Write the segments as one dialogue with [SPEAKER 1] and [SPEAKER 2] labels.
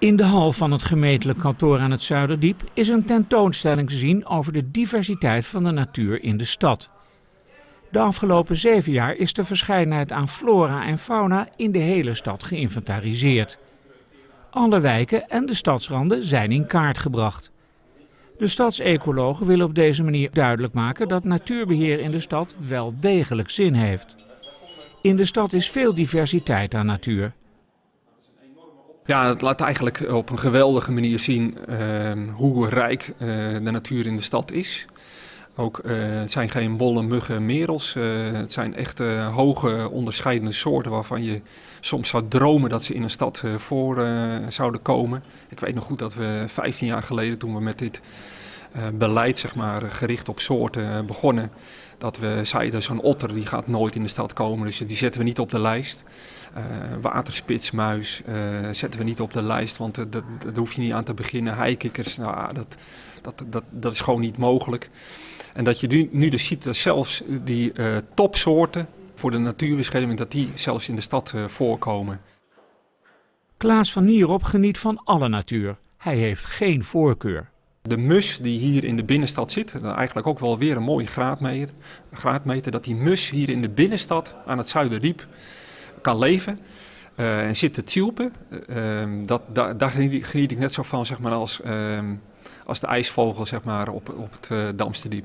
[SPEAKER 1] In de hal van het gemeentelijk kantoor aan het Zuiderdiep is een tentoonstelling te zien over de diversiteit van de natuur in de stad. De afgelopen 7 jaar is de verscheidenheid aan flora en fauna in de hele stad geïnventariseerd. Alle wijken en de stadsranden zijn in kaart gebracht. De stadsecologen willen op deze manier duidelijk maken dat natuurbeheer in de stad wel degelijk zin heeft. In de stad is veel diversiteit aan natuur.
[SPEAKER 2] Ja, het laat eigenlijk op een geweldige manier zien hoe rijk de natuur in de stad is. Ook het zijn geen bolle muggen merels. Het zijn echt hoge onderscheidende soorten waarvan je soms zou dromen dat ze in een stad voor zouden komen. Ik weet nog goed dat we 15 jaar geleden, toen we met dit beleid gericht op soorten begonnen, dat we zeiden zo'n otter die gaat nooit in de stad komen, dus die zetten we niet op de lijst. Waterspitsmuis zetten we niet op de lijst, want daar hoef je niet aan te beginnen. Heikikkers, nou, dat is gewoon niet mogelijk. En dat je nu dus ziet dat zelfs die topsoorten voor de natuurbescherming, dat die zelfs in de stad voorkomen.
[SPEAKER 1] Klaas van Nierop geniet van alle natuur. Hij heeft geen voorkeur.
[SPEAKER 2] De mus die hier in de binnenstad zit, eigenlijk ook wel weer een mooie graadmeter, dat die mus hier in de binnenstad aan het Zuiderdiep kan leven en zit te tjilpen. Daar geniet ik net zo van als de ijsvogel op het Damsterdiep.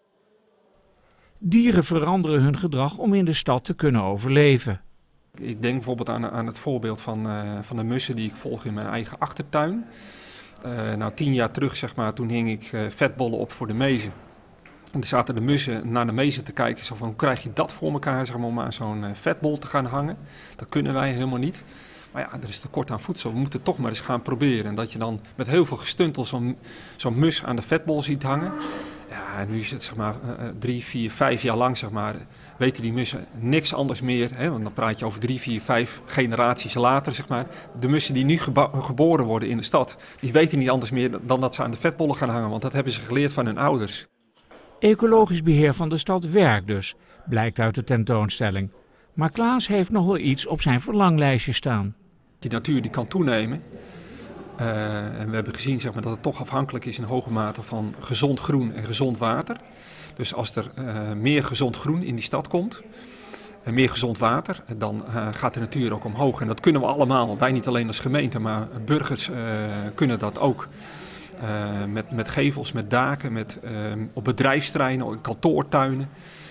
[SPEAKER 1] Dieren veranderen hun gedrag om in de stad te kunnen overleven.
[SPEAKER 2] Ik denk bijvoorbeeld aan het voorbeeld van de mussen die ik volg in mijn eigen achtertuin. 10 jaar terug, toen hing ik vetbollen op voor de mezen. En er zaten de mussen naar de mezen te kijken. Zo van, hoe krijg je dat voor elkaar om aan zo'n vetbol te gaan hangen? Dat kunnen wij helemaal niet. Maar ja, er is tekort aan voedsel. We moeten het toch maar eens gaan proberen. En dat je dan met heel veel gestuntel zo'n mus aan de vetbol ziet hangen. Ja, en nu is het 3, 4, 5 jaar lang weten die mussen niks anders meer. Hè? Want dan praat je over 3, 4, 5 generaties later. De mussen die nu geboren worden in de stad, die weten niet anders meer dan dat ze aan de vetbollen gaan hangen. Want dat hebben ze geleerd van hun ouders.
[SPEAKER 1] Ecologisch beheer van de stad werkt dus, blijkt uit de tentoonstelling. Maar Klaas heeft nog wel iets op zijn verlanglijstje staan.
[SPEAKER 2] Die natuur die kan toenemen. En we hebben gezien dat het toch afhankelijk is in hoge mate van gezond groen en gezond water. Dus als er meer gezond groen in die stad komt en meer gezond water, dan gaat de natuur ook omhoog. En dat kunnen we allemaal, wij niet alleen als gemeente, maar burgers kunnen dat ook. Met gevels, met daken, op bedrijfsterreinen, kantoortuinen.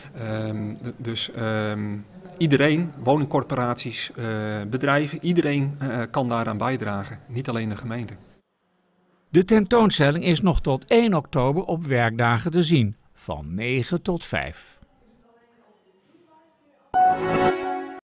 [SPEAKER 2] Iedereen, woningcorporaties, bedrijven, iedereen kan daaraan bijdragen. Niet alleen de gemeente.
[SPEAKER 1] De tentoonstelling is nog tot 1 oktober op werkdagen te zien, van 9 tot 5.